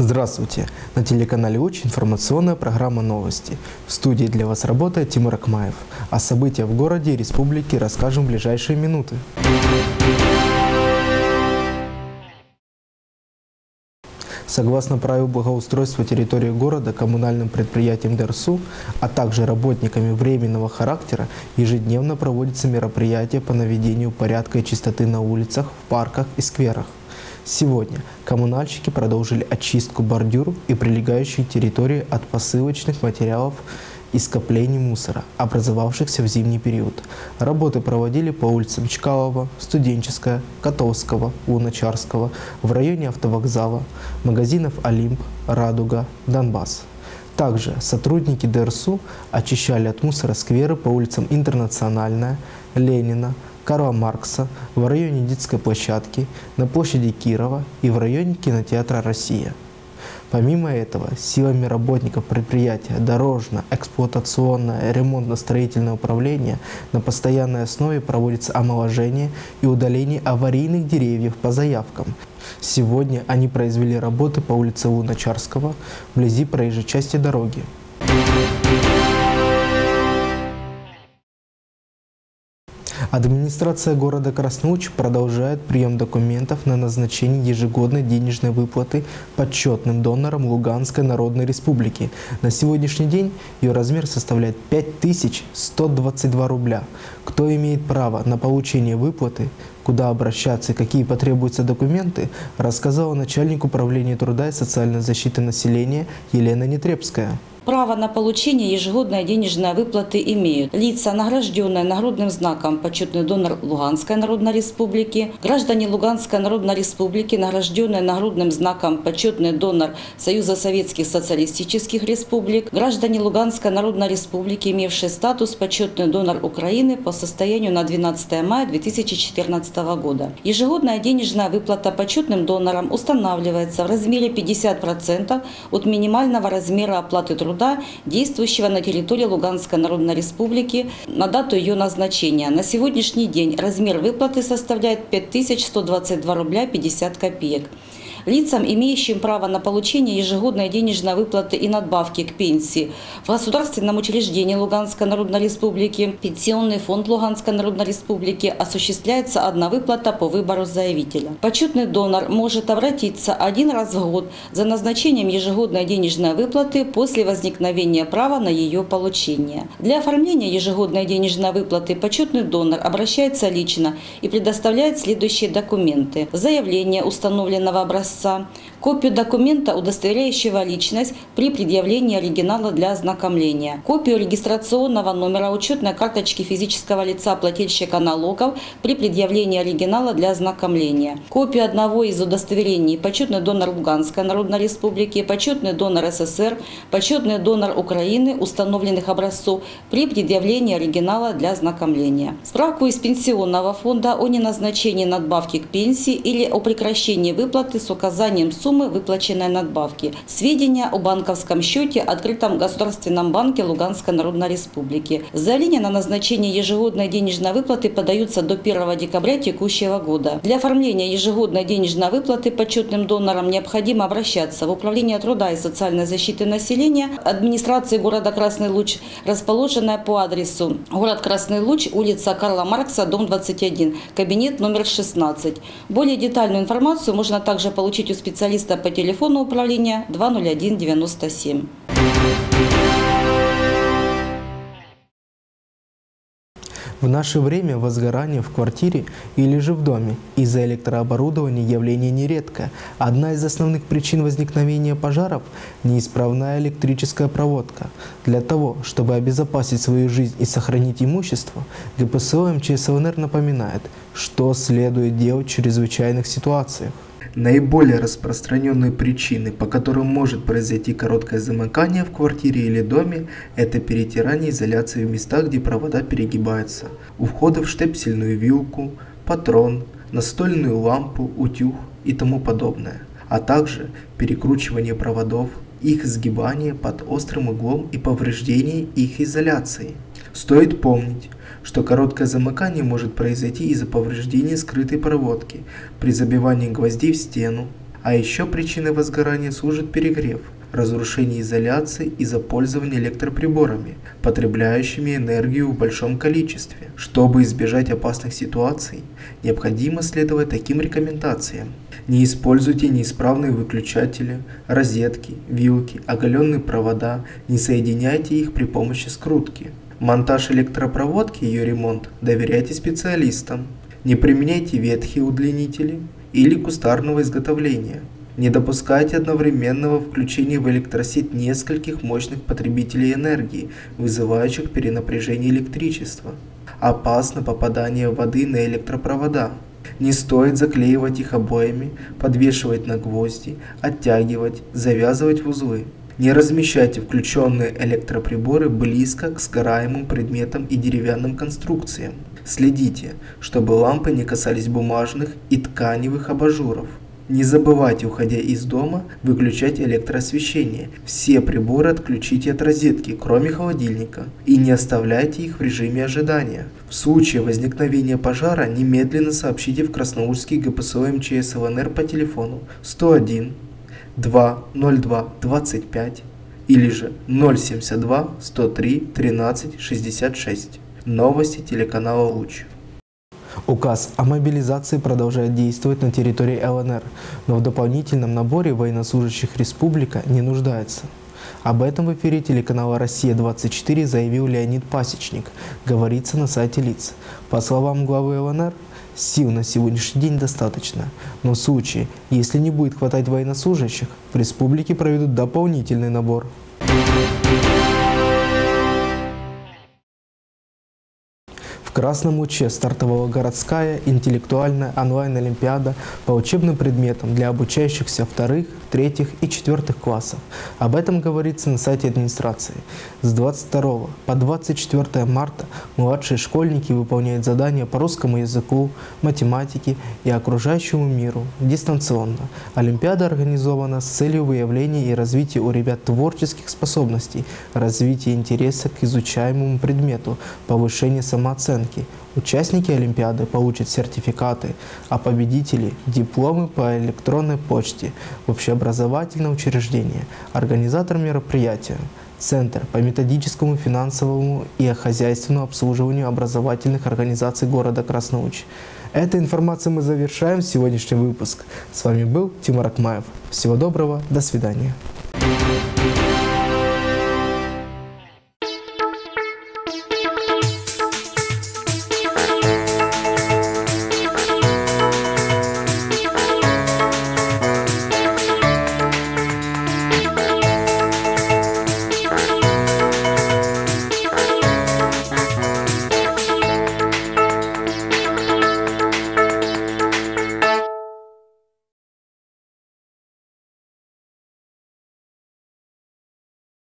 Здравствуйте! На телеканале УЧ информационная программа «Новости». В студии для вас работает Тимур Акмаев. О событиях в городе и республике расскажем в ближайшие минуты. Согласно правилу благоустройства территории города коммунальным предприятием ДРСУ, а также работниками временного характера, ежедневно проводятся мероприятия по наведению порядка и чистоты на улицах, в парках и скверах. Сегодня коммунальщики продолжили очистку бордюров и прилегающей территории от посылочных материалов и скоплений мусора, образовавшихся в зимний период. Работы проводили по улицам Чкалова, Студенческая, Котовского, Луначарского, в районе автовокзала, магазинов «Олимп», «Радуга», «Донбасс». Также сотрудники ДРСУ очищали от мусора скверы по улицам Интернациональная, Ленина, Карла Маркса, в районе детской площадки, на площади Кирова и в районе кинотеатра «Россия». Помимо этого, силами работников предприятия Дорожно-эксплуатационное ремонтно-строительное управление на постоянной основе проводится омоложение и удаление аварийных деревьев по заявкам. Сегодня они произвели работы по улице Луначарского, вблизи проезжей части дороги. Администрация города Красноуч продолжает прием документов на назначение ежегодной денежной выплаты почетным донорам Луганской Народной Республики. На сегодняшний день ее размер составляет 5122 рубля. Кто имеет право на получение выплаты, куда обращаться и какие потребуются документы, рассказала начальник управления труда и социальной защиты населения Елена Нетребская. Право на получение ежегодной денежной выплаты имеют лица, награжденные нагрудным знаком «Почетный донор Луганской Народной Республики», граждане Луганской Народной Республики, награжденные нагрудным знаком «Почетный донор Союза Советских Социалистических Республик», граждане Луганской Народной Республики, имевшие статус «Почетный донор Украины» по состоянию на 12 мая 2014 года. Ежегодная денежная выплата почетным донорам устанавливается в размере 50% от минимального размера оплаты труда, действующего на территории Луганской Народной Республики на дату ее назначения. На сегодняшний день размер выплаты составляет 5122 рубля 50 копеек. Лицам, имеющим право на получение ежегодной денежной выплаты и надбавки к пенсии в государственном учреждении Луганской Народной Республики, Пенсионный фонд Луганской Народной Республики, осуществляется одна выплата по выбору заявителя. Почетный донор может обратиться один раз в год за назначением ежегодной денежной выплаты после возникновения права на ее получение. Для оформления ежегодной денежной выплаты почетный донор обращается лично и предоставляет следующие документы: заявление установленного образца, копию документа, удостоверяющего личность при предъявлении оригинала для ознакомления, копию регистрационного номера учетной карточки физического лица плательщика налогов при предъявлении оригинала для ознакомления, копию одного из удостоверений: почетный донор Луганской Народной Республики, почетный донор СССР, почетный донор Украины, установленных образцов при предъявлении оригинала для ознакомления, справку из пенсионного фонда о неназначении надбавки к пенсии или о прекращении выплаты с указанием суммы выплаченной надбавки, сведения о банковском счете, открытом в Государственном банке Луганской Народной Республики. Заявления на назначение ежегодной денежной выплаты подаются до 1 декабря текущего года. Для оформления ежегодной денежной выплаты почетным донорам необходимо обращаться в Управление труда и социальной защиты населения администрации города Красный Луч, расположенная по адресу город Красный Луч, улица Карла Маркса, дом 21, кабинет номер 16. Более детальную информацию можно также получить у специалиста по телефону управления 201 97. В наше время возгорание в квартире или же в доме из-за электрооборудования явление нередкое. Одна из основных причин возникновения пожаров – неисправная электрическая проводка. Для того, чтобы обезопасить свою жизнь и сохранить имущество, ГПСО МЧС ЛНР напоминает, что следует делать в чрезвычайных ситуациях. Наиболее распространенные причины, по которым может произойти короткое замыкание в квартире или доме, это перетирание изоляции в местах, где провода перегибаются, у входа в штепсельную вилку, патрон, настольную лампу, утюг и тому подобное, а также перекручивание проводов, их сгибание под острым углом и повреждение их изоляции. Стоит помнить, что короткое замыкание может произойти из-за повреждения скрытой проводки при забивании гвоздей в стену, А еще причиной возгорания служит перегрев, разрушение изоляции из-за пользования электроприборами, потребляющими энергию в большом количестве. Чтобы избежать опасных ситуаций, необходимо следовать таким рекомендациям. Не используйте неисправные выключатели, розетки, вилки, оголенные провода, не соединяйте их при помощи скрутки. Монтаж электропроводки и ее ремонт доверяйте специалистам. Не применяйте ветхие удлинители или кустарного изготовления. Не допускайте одновременного включения в электросеть нескольких мощных потребителей энергии, вызывающих перенапряжение электричества. Опасно попадание воды на электропровода. Не стоит заклеивать их обоями, подвешивать на гвозди, оттягивать, завязывать в узлы. Не размещайте включенные электроприборы близко к сгораемым предметам и деревянным конструкциям. Следите, чтобы лампы не касались бумажных и тканевых абажуров. Не забывайте, уходя из дома, выключать электроосвещение. Все приборы отключите от розетки, кроме холодильника, и не оставляйте их в режиме ожидания. В случае возникновения пожара немедленно сообщите в Красноужский ГПСО МЧС ЛНР по телефону 101 202 25 или же 072 103 13 66. Новости телеканала «Луч». Указ о мобилизации продолжает действовать на территории ЛНР, но в дополнительном наборе военнослужащих республика не нуждается. Об этом в эфире телеканала «Россия-24» заявил Леонид Пасечник, говорится на сайте ЛИЦ. По словам главы ЛНР, сил на сегодняшний день достаточно, но в случае, если не будет хватать военнослужащих, в республике проведут дополнительный набор. В Красном Луче стартовала городская интеллектуальная онлайн-олимпиада по учебным предметам для обучающихся вторых, третьих и четвертых классов. Об этом говорится на сайте администрации. С 22 по 24 марта младшие школьники выполняют задания по русскому языку, математике и окружающему миру дистанционно. Олимпиада организована с целью выявления и развития у ребят творческих способностей, развития интереса к изучаемому предмету, повышения самооценки. Участники Олимпиады получат сертификаты, а победители – дипломы по электронной почте в общеобразовательное учреждение. Организатор мероприятия – Центр по методическому, финансовому и хозяйственному обслуживанию образовательных организаций города Краснолуч. Этой информацией мы завершаем сегодняшний выпуск. С вами был Тимур Акмаев. Всего доброго, до свидания.